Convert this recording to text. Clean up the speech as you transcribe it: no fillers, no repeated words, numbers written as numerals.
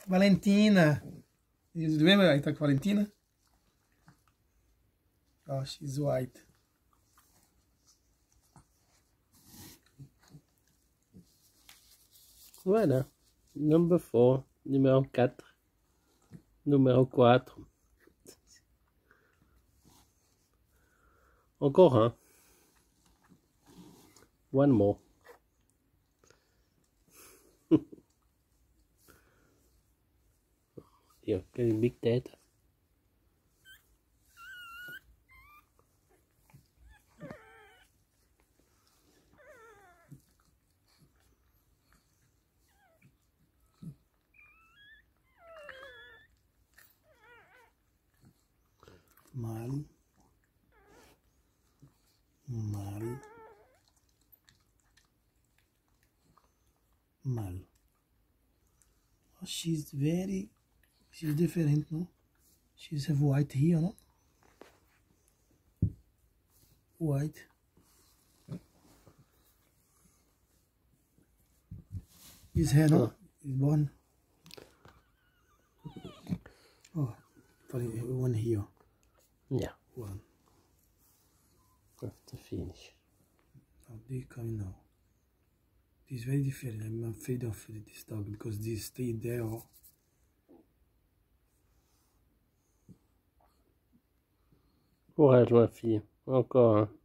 Valentina. You remember I talked Valentina? Oh, she's white. Voilà. Number 4. Numéro 4. Numéro 4. Encore un. One more. Here, quelle big tête. Mal. Mal. Mal. Oh, she's different, no? She's have white here, no? White. His hair, no? His bone. Oh, funny, one here. Yeah. One. That's the finish. Oh, they coming now. This is very different. I'm afraid of this dog because this stay there. Courage, ma fille. Encore un.